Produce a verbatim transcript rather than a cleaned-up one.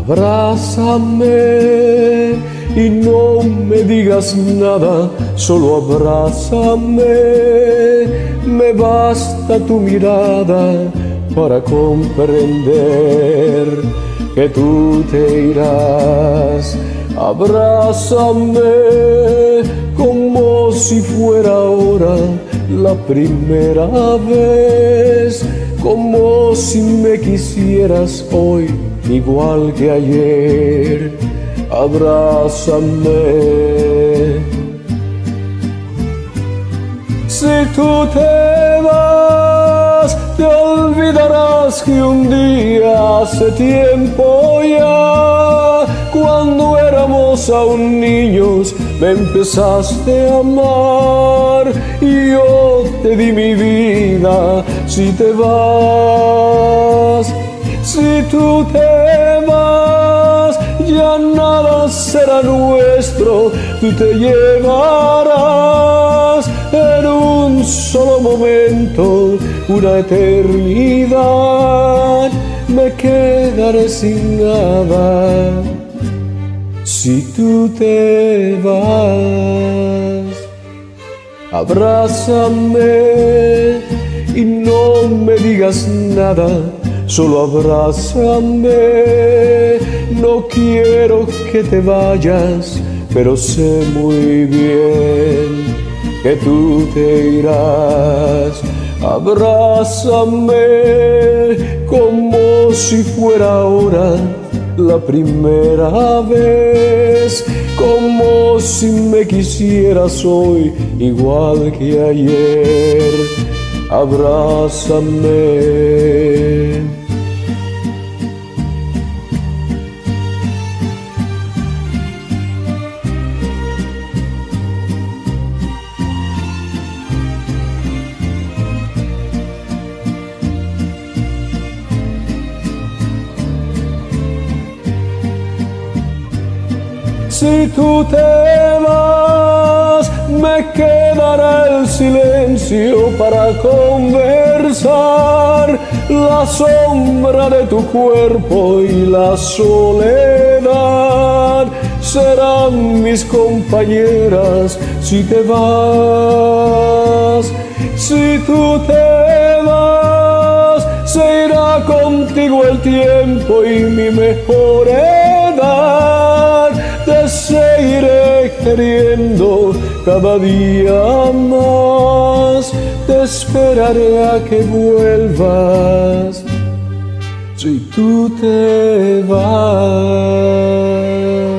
Abrázame y no me digas nada, solo abrázame. Me basta tu mirada para comprender que tú te irás. Abrázame como si fuera ahora la primera vez, como si me quisieras hoy igual que ayer. Abrázame. Si tú te vas, te olvidarás que un día hace tiempo ya, cuando éramos aún niños, me empezaste a amar y yo te di mi vida. Si te vas, si tú te vas, ya nada será nuestro, tú te llevarás en un solo momento una eternidad. Me quedaré sin nada si tú te vas. Abrázame y no me digas nada, solo abrázame. No quiero que te vayas, pero sé muy bien que tú te irás. Abrázame como si fuera ahora la primera vez, como si me quisieras hoy igual que ayer. Abrázame. Si tú te vas, me quedará el silencio para conversar, la sombra de tu cuerpo y la soledad serán mis compañeras. Si te vas, si tú te vas, se irá contigo el tiempo y mi mejor edad. Te seguiré queriendo cada día más, te esperaré a que vuelvas si tú te vas.